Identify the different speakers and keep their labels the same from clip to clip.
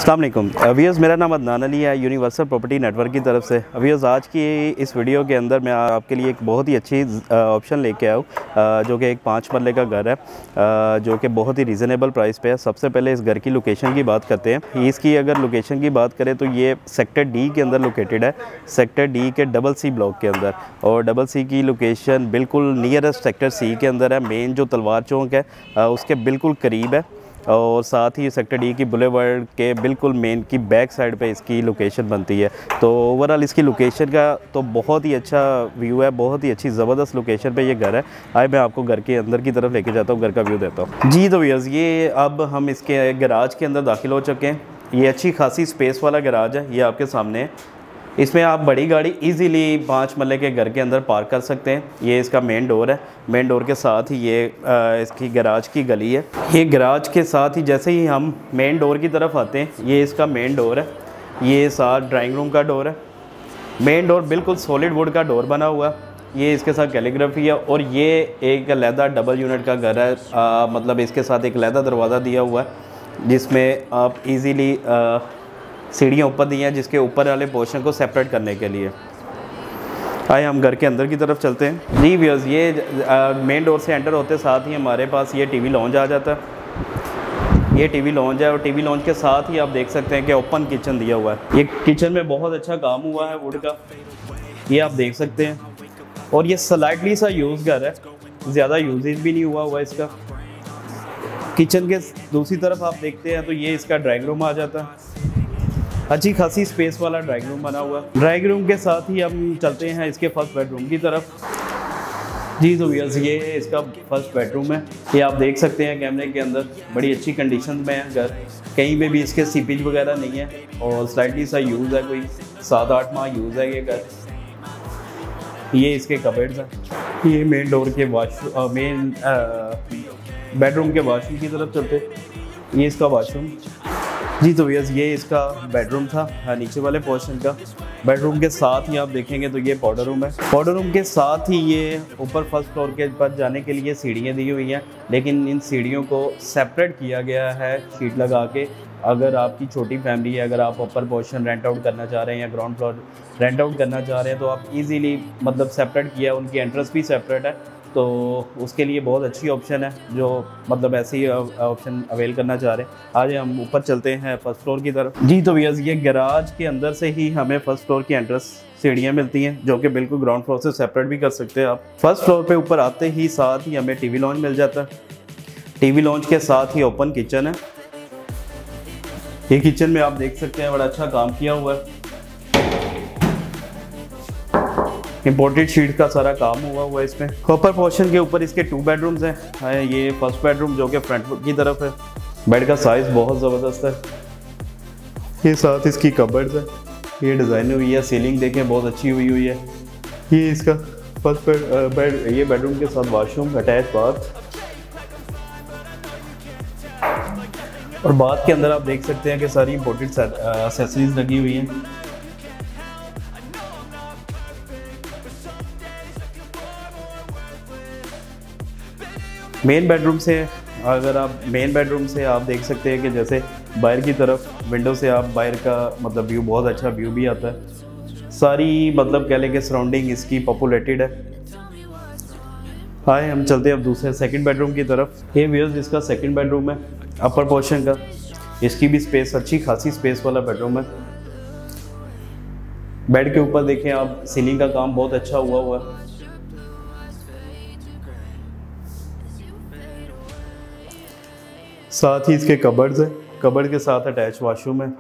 Speaker 1: अस्सलाम वालेकुम व्यूअर्स, मेरा नाम अदनान अली है, यूनिवर्सल प्रॉपर्टी नेटवर्क की तरफ से। व्यूअर्स, आज की इस वीडियो के अंदर मैं आपके लिए एक बहुत ही अच्छी ऑप्शन लेके आया हूँ, जो कि एक 5 मरले का घर है, जो कि बहुत ही रीज़नेबल प्राइस पे है। सबसे पहले इस घर की लोकेशन की बात करते हैं। इसकी अगर लोकेशन की बात करें तो ये सेक्टर डी के अंदर लोकेटेड है, सेक्टर डी के डबल सी ब्लॉक के अंदर। और डबल सी की लोकेशन बिल्कुल नियरेस्ट सेक्टर सी के अंदर है। मेन जो तलवार चौक है उसके बिल्कुल करीब है, और साथ ही सेक्टर डी की बुलेवर्ड के बिल्कुल मेन की बैक साइड पे इसकी लोकेशन बनती है। तो ओवरऑल इसकी लोकेशन का तो बहुत ही अच्छा व्यू है, बहुत ही अच्छी ज़बरदस्त लोकेशन पे ये घर है। आए मैं आपको घर के अंदर की तरफ लेके जाता हूँ, घर का व्यू देता हूँ जी। तो व्यूअर्स, ये अब हम इसके गराज के अंदर दाखिल हो चुके हैं। ये अच्छी खासी स्पेस वाला गराज है, ये आपके सामने है। इसमें आप बड़ी गाड़ी इजीली 5 मरले के घर के अंदर पार्क कर सकते हैं। ये इसका मेन डोर है, मेन डोर के साथ ही ये इसकी गराज की गली है। ये गराज के साथ ही जैसे ही हम मेन डोर की तरफ आते हैं, ये इसका मेन डोर है। ये साथ ड्राइंग रूम का डोर है। मेन डोर बिल्कुल सॉलिड वुड का डोर बना हुआ है। ये इसके साथ कैलीग्राफी है, और ये एक अलहदा डबल यूनिट का घर है। मतलब इसके साथ एक अलहदा दरवाज़ा दिया हुआ है, जिसमें आप इजीली सीढ़ियाँ ऊपर दी हैं, जिसके ऊपर वाले पोर्शन को सेपरेट करने के लिए। आए हम घर के अंदर की तरफ चलते हैं जी। व्यूअर्स, ये मेन डोर से एंटर होते साथ ही हमारे पास ये टीवी लॉन्ज आ जाता है। ये टीवी लॉन्ज है, और टीवी लॉन्ज के साथ ही आप देख सकते हैं कि ओपन किचन दिया हुआ है। ये किचन में बहुत अच्छा काम हुआ है वुड का, ये आप देख सकते हैं। और ये स्लाइटली सा यूज़ घर है, ज़्यादा यूजेज भी नहीं हुआ इसका। किचन के दूसरी तरफ आप देखते हैं तो ये इसका ड्राइंग रूम आ जाता है। अच्छी खासी स्पेस वाला ड्राइंग रूम बना हुआ है। ड्राइंग रूम के साथ ही हम चलते हैं इसके फर्स्ट बेडरूम की तरफ जी। तो व्यूअर्स, ये इसका फर्स्ट बेडरूम है। ये आप देख सकते हैं कैमरे के अंदर, बड़ी अच्छी कंडीशन में है घर। कहीं पे भी इसके सीपेज वगैरह नहीं है, और स्लाइटली सा यूज़ है, कोई 7-8 माह यूज़ है ये घर। ये इसके कबर्ड्स हैं। ये मेन डोर के मेन बेडरूम के वाशरूम की तरफ चलते, ये इसका वाशरूम जी। तो व्यूअर्स, ये इसका बेडरूम था, नीचे वाले पोर्शन का। बेडरूम के साथ ही आप देखेंगे तो ये पाउडर रूम है। पाउडर रूम के साथ ही ये ऊपर फर्स्ट फ्लोर के पर जाने के लिए सीढ़ियाँ दी हुई हैं, लेकिन इन सीढ़ियों को सेपरेट किया गया है शीट लगा के। अगर आपकी छोटी फैमिली है, अगर आप अपर पोर्शन रेंट आउट करना चाह रहे हैं या ग्राउंड फ्लोर रेंट आउट करना चाह रहे हैं, तो आप इजीली मतलब सेपरेट किया, उनकी एंट्रेंस भी सेपरेट है। तो उसके लिए बहुत अच्छी ऑप्शन है, जो मतलब ऐसे ही ऑप्शन अवेल करना चाह रहे हैं। आज हम ऊपर चलते हैं फर्स्ट फ्लोर की तरफ जी। तो व्यूअर्स, ये गैराज के अंदर से ही हमें फर्स्ट फ्लोर की एंट्रेंस सीढ़ियाँ मिलती हैं, जो कि बिल्कुल ग्राउंड फ्लोर से सेपरेट भी कर सकते हैं आप। फर्स्ट फ्लोर पे ऊपर आते ही साथ ही हमें टीवी लॉन्च मिल जाता है। टीवी लॉन्च के साथ ही ओपन किचन है। ये किचन में आप देख सकते हैं बड़ा अच्छा काम किया हुआ है। इम्पोर्टेड शीट का सारा काम हुआ है इसमें। कॉपर पोर्शन के ऊपर इसके 2 बेडरूम्स हैं। ये फर्स्ट बेडरूम जो कि फ्रंट की तरफ है। बेड का साइज़ बहुत ज़बरदस्त है। ये साथ इसकी कबर्ड्स है, ये डिज़ाइन हुई है। सीलिंग देखें बहुत अच्छी हुई है। ये इसका फर्स्ट बेड, ये बेडरूम के साथ वाशरूम अटैच बाथ। और बाथ के अंदर आप देख सकते हैं कि सारी इम्पोर्टेड एक्सेसरीज लगी हुई हैं। मेन बेडरूम से आप देख सकते हैं कि जैसे बाहर की तरफ विंडो से आप बाहर का मतलब व्यू, बहुत अच्छा व्यू भी आता है। सारी मतलब कह लें कि सराउंडिंग इसकी पॉपुलेटेड है। आए हम चलते हैं अब दूसरे सेकंड बेडरूम की तरफ। ये व्यूअर्स, इसका सेकंड बेडरूम है अपर पोर्शन का। इसकी भी स्पेस अच्छी खासी स्पेस वाला बेडरूम है। बेड के ऊपर देखें आप, सीलिंग का काम बहुत अच्छा हुआ है। साथ ही इसके कबर्ड्स है, कबर्ड के साथ अटैच वॉशरूम है।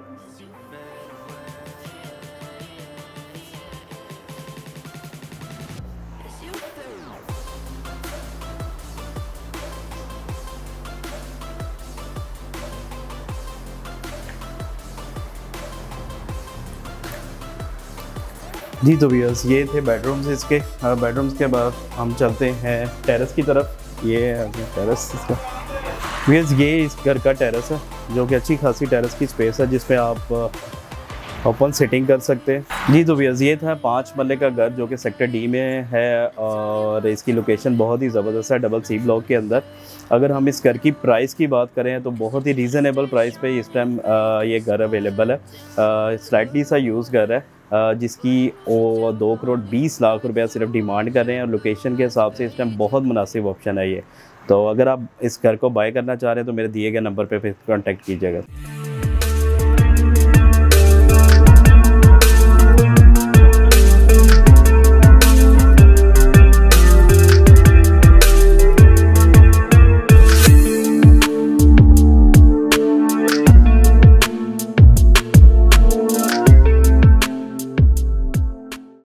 Speaker 1: जी। तो व्यूअर्स, ये थे बेडरूम्स इसके। बेडरूम्स के बाद हम चलते हैं टेरेस की तरफ। ये टेरेस इसका व्यूअर्स, ये इस घर का टेरेस है, जो कि अच्छी खासी टेरेस की स्पेस है, जिसमें आप ओपन सिटिंग कर सकते हैं जी। तो व्यूअर्स, ये था 5 मरले का घर, जो कि सेक्टर डी में है, और इसकी लोकेशन बहुत ही ज़बरदस्त है, डबल सी ब्लॉक के अंदर। अगर हम इस घर की प्राइस की बात करें तो बहुत ही रीज़नेबल प्राइस पे इस टाइम ये घर अवेलेबल है। स्लाइटली सा यूज़ घर है, जिसकी वो 2,20,00,000 रुपया सिर्फ डिमांड कर रहे हैं, और लोकेशन के हिसाब से इस टाइम बहुत मुनासिब ऑप्शन है ये। तो अगर आप इस घर को बाय करना चाह रहे हैं तो मेरे दिए गए नंबर पे फिर कॉन्टैक्ट कीजिएगा।